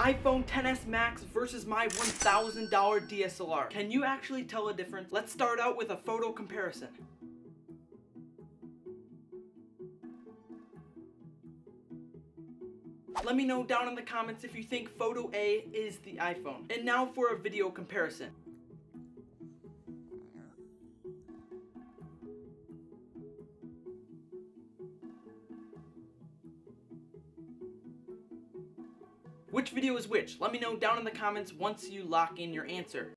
iPhone XS Max versus my $1,000 DSLR. Can you actually tell a difference? Let's start out with a photo comparison. Let me know down in the comments if you think photo A is the iPhone. And now for a video comparison. Which video is which? Let me know down in the comments once you lock in your answer.